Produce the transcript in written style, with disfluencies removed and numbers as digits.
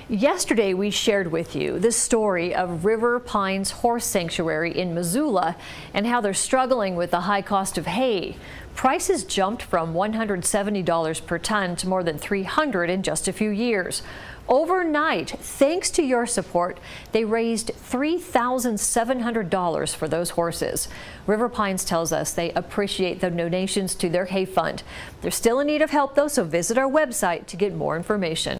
Yesterday, we shared with you the story of River Pines Horse Sanctuary in Missoula and how they're struggling with the high cost of hay. Prices jumped from $170 per ton to more than $300 in just a few years. Overnight, thanks to your support, they raised $3,700 for those horses. River Pines tells us they appreciate the donations to their hay fund. They're still in need of help, though, so visit our website to get more information.